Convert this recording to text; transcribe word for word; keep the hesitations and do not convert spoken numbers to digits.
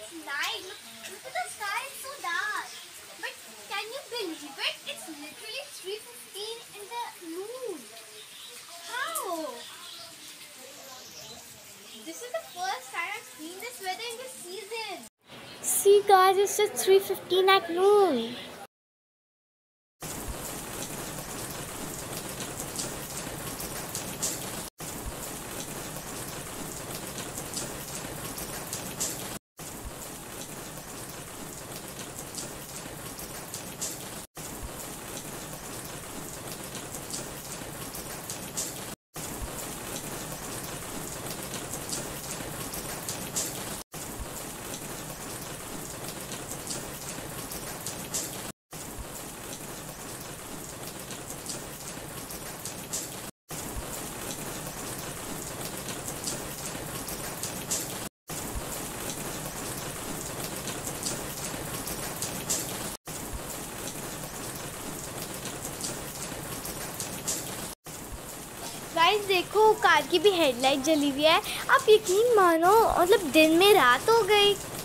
this night. Look, look at the sky, it's so dark. But can you believe it? It's literally three fifteen in the noon. How? This is the first time I've seen this weather in this season. See guys, it's just three fifteen at noon. Guys देखो, car की भी headlight जली हुई है। आप यकीन मानो, मतलब दिन में रात हो गई।